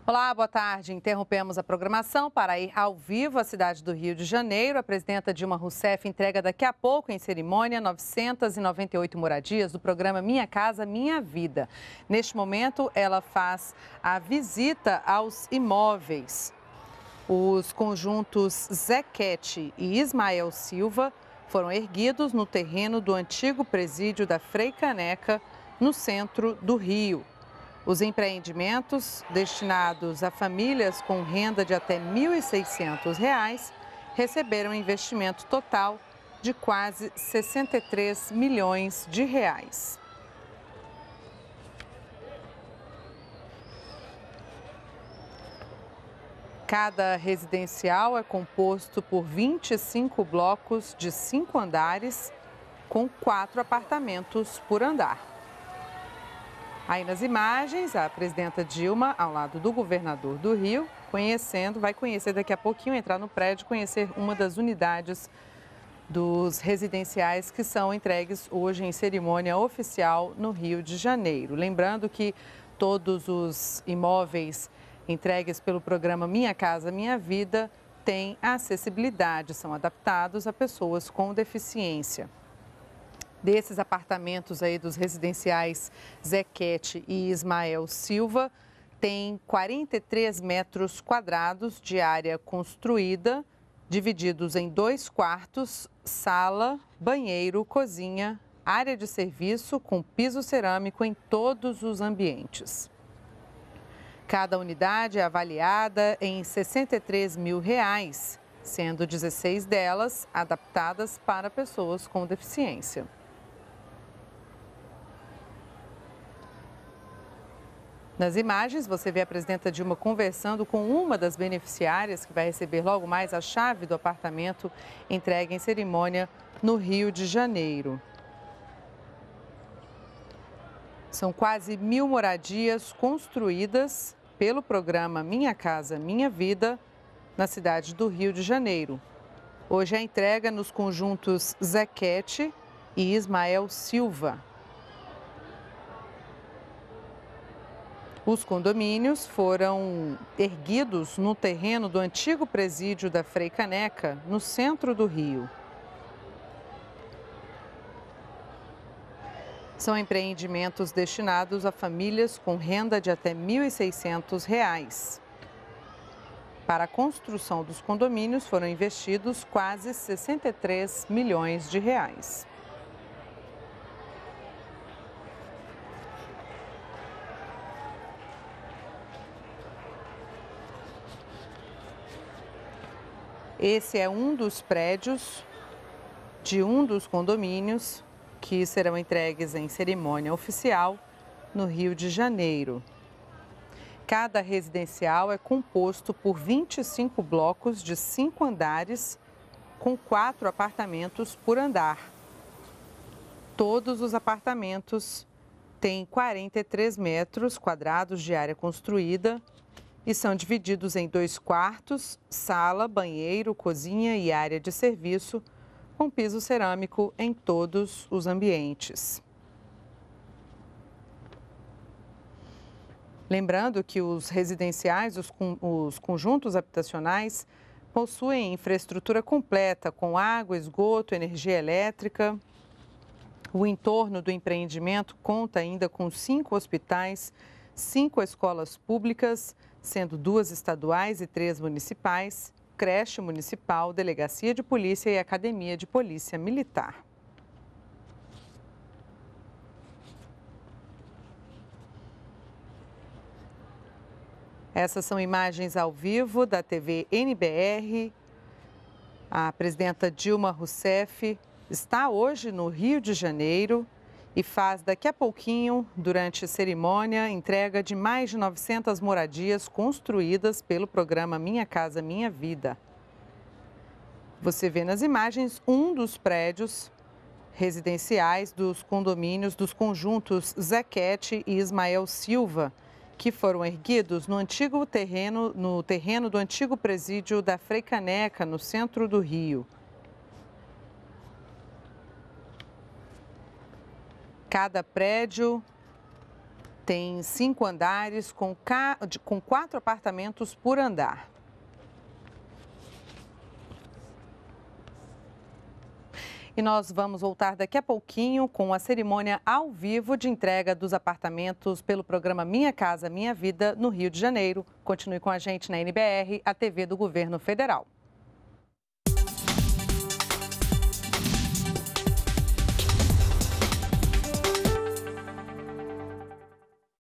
Olá, boa tarde. Interrompemos a programação para ir ao vivo à cidade do Rio de Janeiro. A presidenta Dilma Rousseff entrega daqui a pouco, em cerimônia, 998 moradias do programa Minha Casa Minha Vida. Neste momento, ela faz a visita aos imóveis. Os conjuntos Zequete e Ismael Silva foram erguidos no terreno do antigo presídio da Frei Caneca, no centro do Rio. Os empreendimentos, destinados a famílias com renda de até R$ 1.600, receberam investimento total de quase 63 milhões de reais. Cada residencial é composto por 25 blocos de 5 andares, com 4 apartamentos por andar. Aí nas imagens, a presidenta Dilma, ao lado do governador do Rio, vai conhecer daqui a pouquinho, entrar no prédio, conhecer uma das unidades dos residenciais que são entregues hoje em cerimônia oficial no Rio de Janeiro. Lembrando que todos os imóveis entregues pelo programa Minha Casa Minha Vida têm acessibilidade, são adaptados a pessoas com deficiência. Desses apartamentos aí dos residenciais Zequete e Ismael Silva, tem 43 metros quadrados de área construída, divididos em 2 quartos, sala, banheiro, cozinha, área de serviço com piso cerâmico em todos os ambientes. Cada unidade é avaliada em R$ 63 mil, sendo 16 delas adaptadas para pessoas com deficiência. Nas imagens, você vê a presidenta Dilma conversando com uma das beneficiárias que vai receber logo mais a chave do apartamento entregue em cerimônia no Rio de Janeiro. São quase 1.000 moradias construídas pelo programa Minha Casa Minha Vida na cidade do Rio de Janeiro. Hoje a entrega nos conjuntos Zequete e Ismael Silva. Os condomínios foram erguidos no terreno do antigo presídio da Frei Caneca, no centro do Rio. São empreendimentos destinados a famílias com renda de até R$ 1.600. Para a construção dos condomínios foram investidos quase 63 milhões de reais. Esse é um dos prédios de um dos condomínios que serão entregues em cerimônia oficial no Rio de Janeiro. Cada residencial é composto por 25 blocos de 5 andares, com 4 apartamentos por andar. Todos os apartamentos têm 43 metros quadrados de área construída e são divididos em 2 quartos, sala, banheiro, cozinha e área de serviço, com piso cerâmico em todos os ambientes. Lembrando que os residenciais, os conjuntos habitacionais, possuem infraestrutura completa, com água, esgoto, energia elétrica. O entorno do empreendimento conta ainda com 5 hospitais, 5 escolas públicas, sendo 2 estaduais e 3 municipais, creche municipal, delegacia de polícia e academia de polícia militar. Essas são imagens ao vivo da TV NBR. A presidenta Dilma Rousseff está hoje no Rio de Janeiro e faz daqui a pouquinho, durante a cerimônia, entrega de mais de 900 moradias construídas pelo programa Minha Casa Minha Vida. Você vê nas imagens um dos prédios residenciais dos condomínios dos conjuntos Zequete e Ismael Silva, que foram erguidos no terreno do antigo presídio da Frei Caneca, no centro do Rio. Cada prédio Tem 5 andares com 4 apartamentos por andar. E nós vamos voltar daqui a pouquinho com a cerimônia ao vivo de entrega dos apartamentos pelo programa Minha Casa Minha Vida, no Rio de Janeiro. Continue com a gente na NBR, a TV do Governo Federal.